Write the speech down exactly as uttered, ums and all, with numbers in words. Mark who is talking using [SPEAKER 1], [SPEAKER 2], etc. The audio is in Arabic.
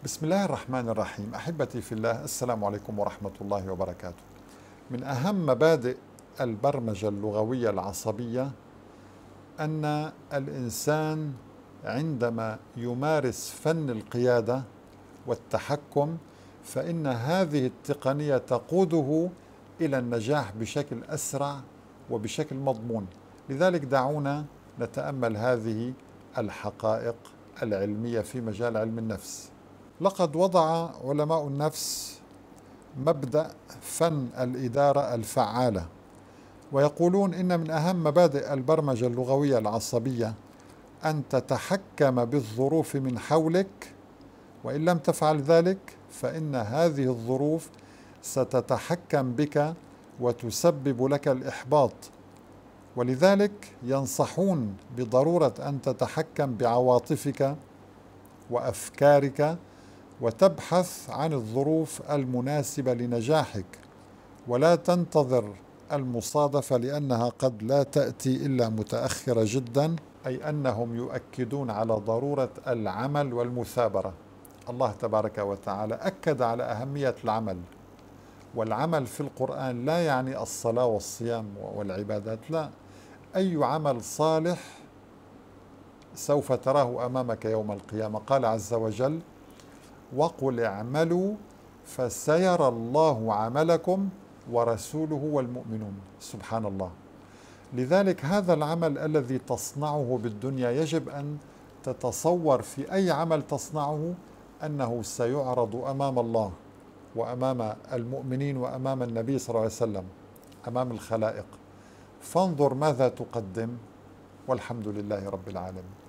[SPEAKER 1] بسم الله الرحمن الرحيم. أحبتي في الله، السلام عليكم ورحمة الله وبركاته. من أهم مبادئ البرمجة اللغوية العصبية أن الإنسان عندما يمارس فن القيادة والتحكم فإن هذه التقنية تقوده إلى النجاح بشكل أسرع وبشكل مضمون. لذلك دعونا نتأمل هذه الحقائق العلمية في مجال علم النفس. لقد وضع علماء النفس مبدأ فن الإدارة الفعالة، ويقولون إن من أهم مبادئ البرمجة اللغوية العصبية أن تتحكم بالظروف من حولك، وإن لم تفعل ذلك فإن هذه الظروف ستتحكم بك وتسبب لك الإحباط. ولذلك ينصحون بضرورة أن تتحكم بعواطفك وأفكارك وتبحث عن الظروف المناسبة لنجاحك، ولا تنتظر المصادفة لأنها قد لا تأتي إلا متأخرة جدا، أي أنهم يؤكدون على ضرورة العمل والمثابرة. الله تبارك وتعالى أكد على أهمية العمل، والعمل في القرآن لا يعني الصلاة والصيام والعبادات، لا، أي عمل صالح سوف تراه أمامك يوم القيامة. قال عز وجل: وقل اعملوا فسيرى الله عملكم ورسوله والمؤمنون. سبحان الله. لذلك هذا العمل الذي تصنعه بالدنيا يجب أن تتصور في أي عمل تصنعه أنه سيعرض أمام الله وأمام المؤمنين وأمام النبي صلى الله عليه وسلم، أمام الخلائق، فانظر ماذا تقدم، والحمد لله رب العالمين.